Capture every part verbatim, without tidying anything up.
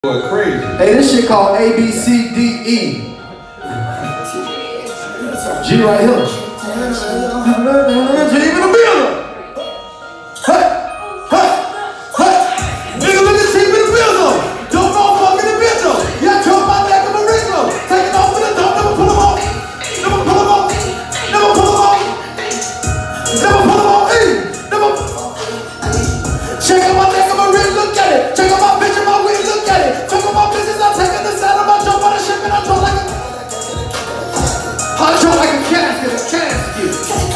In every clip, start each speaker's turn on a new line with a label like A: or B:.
A: Boy, crazy.
B: Hey, this shit called A B C D E. G right here. G in the building. Hey, hey, hey. Nigga, look at G in the building. Don't motherfucker in the building. Yeah, jump my back of my Ringo. Take it off with the top, never pull them off. Never pull them off. Never pull them off. Never pull them off. Hey, never. Check out my neck of my wrist, look at it. Check out my bitch and my wig, look at it. Check out my bitches, I'm taking the side of my jump on the ship and I draw like a I draw like a casket, a casket.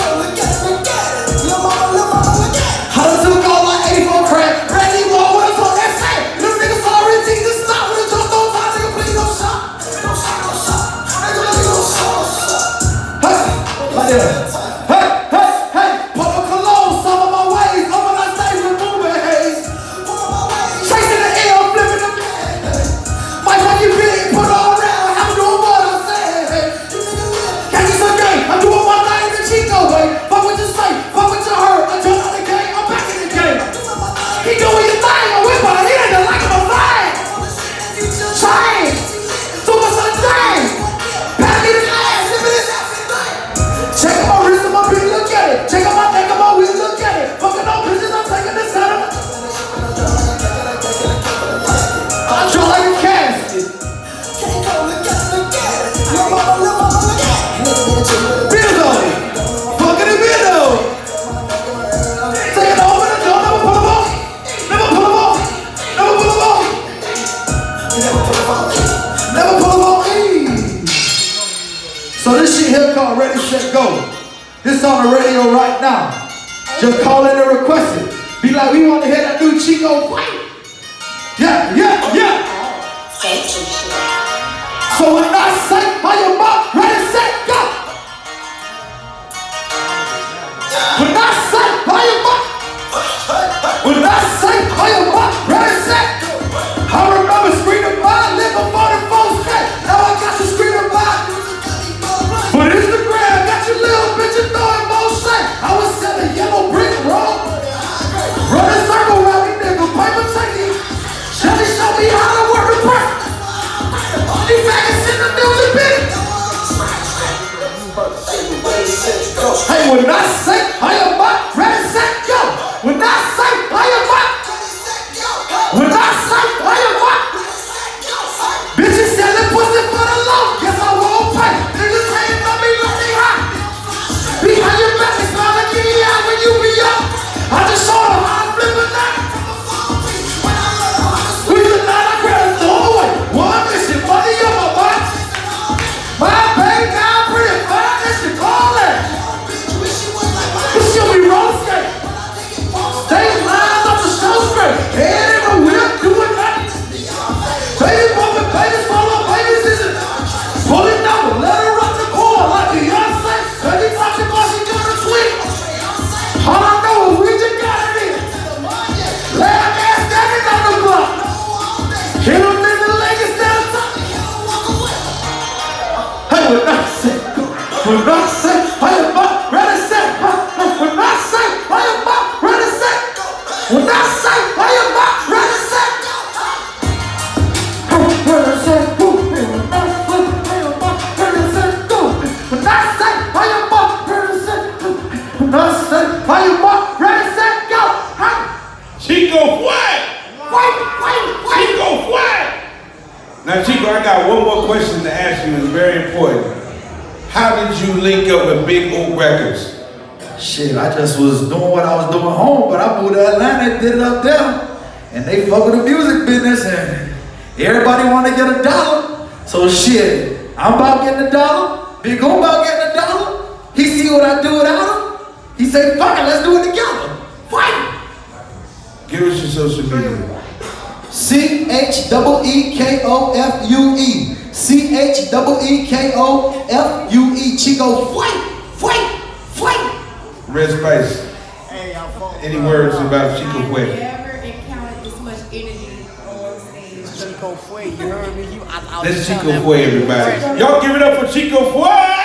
B: I done took all my eighty-four crap, Randy Wall with us on that side. Little niggas sorry, think this stop with a jump on time, nigga, please don't stop. Don't stop, don't stop. Nigga, please don't stop. Hey, like that. Hey, hey, hey, put a cologne, some of my ways, over my stage with moving haze. Chasing the air, flipping the might like you big, put it all around, I'm doing what I say. Catch you some game, I'm doing my thing the Chico way. Fuck what you say, fuck what you heard, I jump out the game, I'm back in the game. He doing your thing, I'm with my, he ain't the like of a thing. Change, super son change. Pass me the glass, give me this. Check out my wrist and my bitch, look at it. Check out my neck and my wrist, look at it. Fucking no bitches, I'm taking this out of my I draw like a casket. Bills on it. Fucking the window. Take it over the door, never pull them off. Never pull them off. Never pull them off. Never pull them off. Hey. So this shit here called Ready, Set, Go. This on the radio right now. Just call in and request it. Be like, we want to hear that new cheekoFUE. Yeah, yeah, yeah. So when I say, are you up? Ready, set, go. When I say, are you up? When I say, are you up? Ready, set, go. I remember screaming by, live before the folks said. Now I got you screaming by. But Instagram got you little bitches throwing motion. I was selling yellow brick road. Run a circle around me, nigga, paper taking. Shelly show me how to work a brick. These faggots in the music business. Hey, when I say, I am up, ready, set, go. When I say, I am up. When I say, I am up. Bitches selling pussy for the low. Guess I won't pay. Niggas hating on me like they hot. Behind your back, it's not like you out when you be up. I just showed them how to flip a knife. We the night I grab a doorway. One mission, money on my box. My baby now pretty fine, that's the call it. This shit be road skate. Stay lines up the show straight. Head in the whip, doing nothing. Baby bumping, babies follow, babies is it. Pull it down, let her run the core like Beyonce. Baby talking about she gonna tweet. All I know is we just got it in. Last ass standing on the block. Hit him in the leg instead of top. Hey, when I say, when I say, I am up, ready, set. When I say, I am up, ready, set. When I say, I am up, ready, set. Ready, set, go. When I say, I am up, ready, set, go. When I say, I am up, ready, set. When I say, I am up, ready, set, go.
A: cheekoFUE!
B: Wait, wait, wait.
A: cheekoFUE! Now, Chico, I got one more question to ask you. It's very important. How did you link up with Big Oak Records?
B: Shit, I just was doing what I was doing home, but I moved to Atlanta and did it up there. And they fuck with the music business and everybody want to get a dollar. So shit, I'm about getting a dollar. Big Oak about getting a dollar. He see what I do without him. He say, fuck it, let's do it together. Fight!
A: Give us your social media.
B: C H E E K O F U E. C H E E K O F U E. cheekoFUE. Fight! Fight!
A: Red Spice. Any words about cheekoFUE?
C: I've never encountered this much energy on stage. cheekoFUE, you heard me? You, I, I
A: Let's cheekoFUE, everybody. Y'all give it up for cheekoFUE!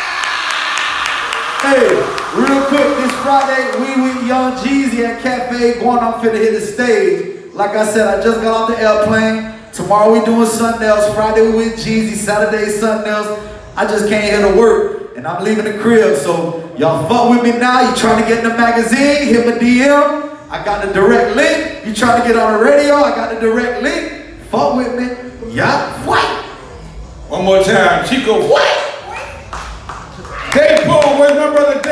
B: Hey, real quick, this Friday, we with Young Jeezy at Cafe going. I'm finna hit the stage. Like I said, I just got off the airplane. Tomorrow we doing something else. Friday we with Jeezy. Saturday something else. I just came here to work and I'm leaving the crib. So y'all fuck with me now. You trying to get in the magazine? Hit my D M. I got the direct link. You trying to get on the radio? I got the direct link. Fuck with me. Yeah. What?
A: One more time. cheekoFUE. Hey, Paul, where's my brother?